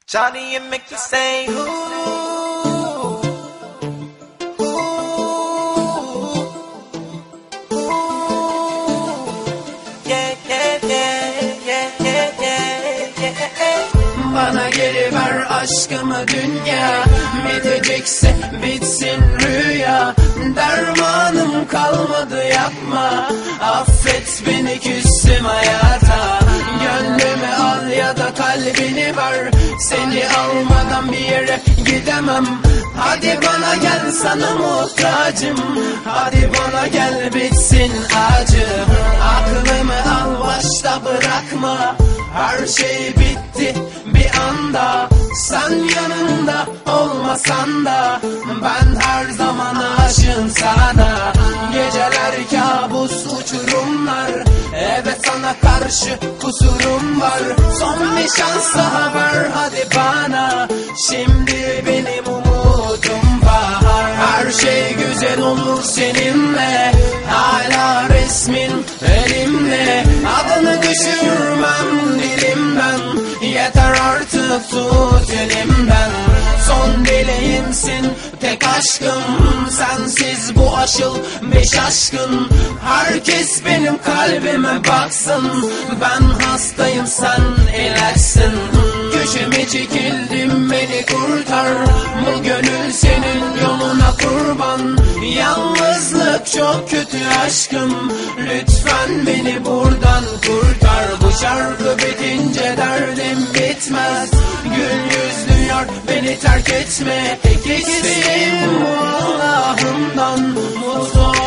Johnny, you make me say ooh, ooh, ooh. Yeah, yeah, yeah, yeah, yeah, yeah, yeah. Bana geri ver aşkımı dünya, bitecekse bitsin rüya. Dermanım kalmadı yapma, affet beni küstüm hayata. Gönlümü al ya da kalbini ver, seni almadan bir yere gidemem. Hadi bana gel, sana muhtacım, hadi bana gel bitsin acı. Aklımı al başta bırakma, her şey bitti bir anda. Sen yanımda olmasan da ben her zaman aşığım sana. Geceler kabus uçurumlar, evet sana karşı kusurum var. Son bir şans daha ver hadi bana, şimdi benim umudum var. Her şey güzel olur seninle, hala resmin elimde. Adını düşürmem dilimden, yeter artık tut elimden. Son dileğimsin, tek aşkım, sensiz bu aşılmış aşkın. Herkes benim kalbime baksın, ben hastayım sen ilaçsın. Köşeme çekildim, beni kurtar, bu gönül senin yoluna kurban. Yalnızlık çok kötü aşkım, lütfen beni buradan kurtar. Bu şarkı bitince derdim bitmez, gül yüzlü yar beni terk etme. Tek isteğim bu Allah'ımdan, mutlu